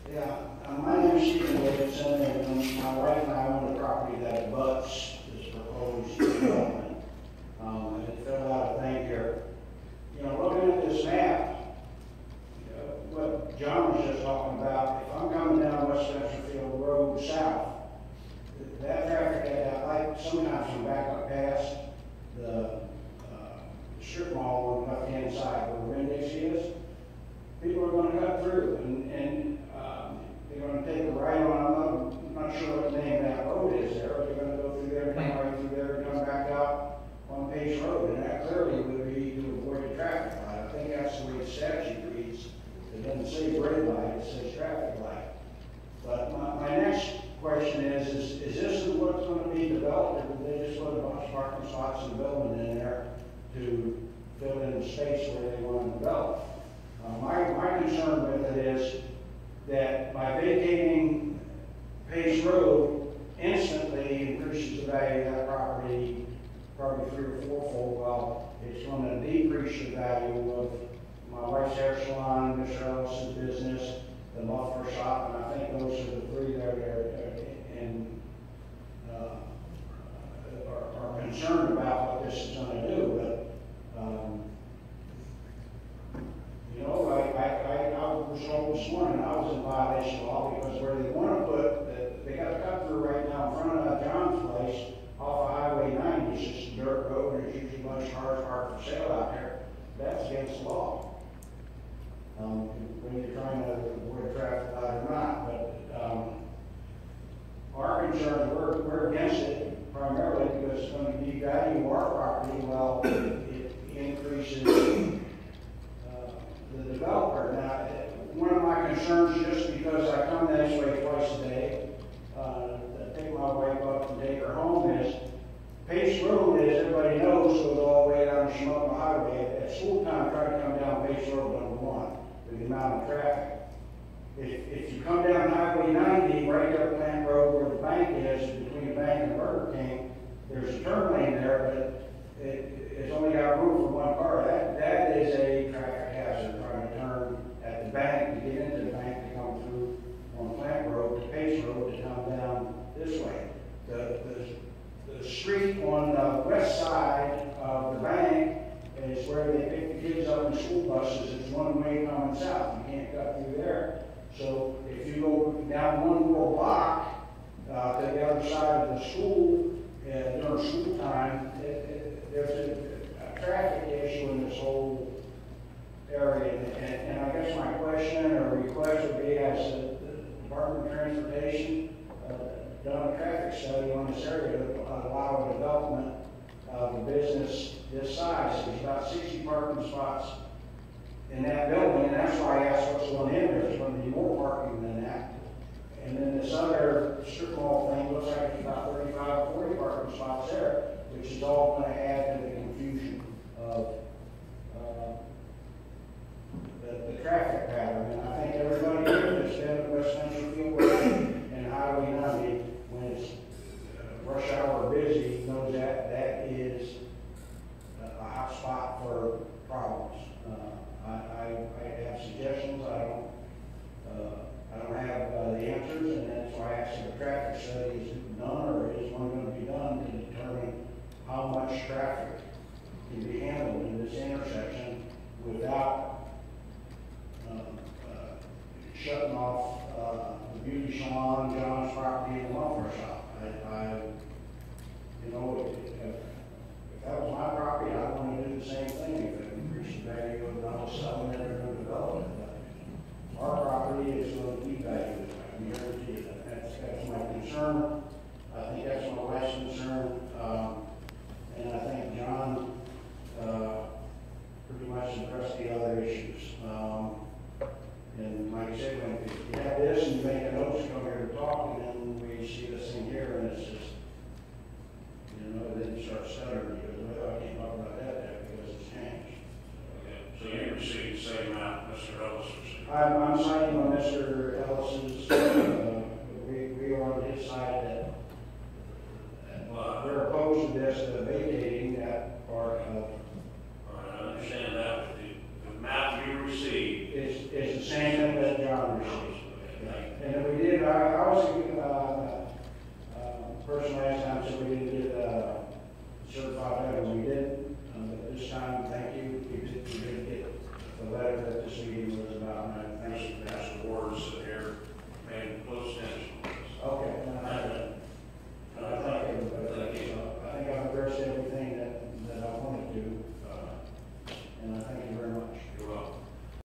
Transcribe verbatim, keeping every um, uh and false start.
Yeah, uh, my name is Stephen Davidson, and my wife and I own a property that abuts this proposed development. Um, I filled out a thing here. You know, looking at this map, uh, what John was just talking about, if I'm coming down West Chesterfield Road south, that traffic, uh, like sometimes I'm back up past the uh, strip mall on the left-hand side where Winn-Dixie is, people are going to cut through, and, and um, they're going to take a right on, I'm not, I'm not sure what the name of that road is there, but they're going to go through there, come right through there, and come back out on Page Road, and that clearly would be to avoid the traffic light. I think that's the way the statute reads. It doesn't say red light, it says traffic light. But my, my next question is, is, is this what's going to be developed, or did they just put a bunch of parking spots and building in there to fill in the space where they want to develop? Uh, my, my concern with it is that by vacating Page Road instantly increases the value of that property probably three or fourfold. Well, it's going to decrease the value of my wife's hair salon, Mister Ellis's business, the muffler shop, and I think those are the three that are in, uh, are, are concerned about what this is going to do. But um, you know, like I, I, I was told this morning I was in violation of law because where they want to put, the, they got a cut through right now in front of John's place off of Highway ninety. It's just a dirt road, and there's usually a bunch of cars parked for sale out there. That's against the law. Um, when you're trying to avoid a traffic light or not, but um, our concerns, we're, we're against it primarily because it's going to devalue our property while it increases the developer. Now, one of my concerns, just because I come this way twice a day, uh, to take my wife up and take her home, is Pace Road, as everybody knows, goes all the way down Schmuck Highway. At school time, try to come down Pace Road, number one, with the amount of traffic. If, if you come down Highway ninety, right there at Plant Road where the bank is, between the bank and Burger King, there's a turn lane there, but it, it's only got room for one car. That, that is a traffic hazard, trying to turn at the bank to get into the bank to come through on Plant Road to Pace Road to come down this way. The, the, the street on the west side of the bank is where they pick the kids up in school buses. It's one way coming south. You can't cut through there. So if you go down one more block uh, to the other side of the school uh, during school time, it, it, there's a, a traffic issue in this whole area. And, and I guess my question or request would be, as the, the Department of Transportation uh, done a traffic study on this area to allow a development of a business this size. There's about sixty parking spots in that building, and that's why I asked what's going in there. There's going to be more parking than that. And then this other strip mall thing looks like it's about thirty-five or forty parking spots there, which is all going to add to the confusion of uh, the, the traffic pattern. And I think everybody here that's been at West Chesterfield and Highway ninety, when it's uh, rush hour busy, knows that that is a hot spot for problems. Uh, I, I, I have suggestions. I don't, uh, I don't have uh, the answers, and that's why I asked if a traffic study is done or is one going to be done to determine how much traffic can be handled in this intersection without uh, uh, shutting off uh, the beauty salon, John's property, and the muffler shop. I, I you know, if, if, if that was my property, I'd want to do the same thing. If it increased the value of the house selling it or development. Our property is going to devalue it. I can guarantee you that. That's, that's my concern. I think that's my wife's concern. Um, and I think John uh, pretty much addressed the other issues. Um, and like I said, when you have this and you make a note to come here to talk, and then we see this thing here, and it's just, you know, then you start stuttering because, well, I can't talk about that yet because it's changed. Okay. So you received the same amount Mister Ellis received? I'm, I'm signing on Mister Ellis's, uh, we, we are on his side that, that well, we're opposed to this, uh, vacating that part of. all right, I understand that, but the, the amount you received It's, it's the same thing that John received. Okay. Thank you. And then we did, I, I was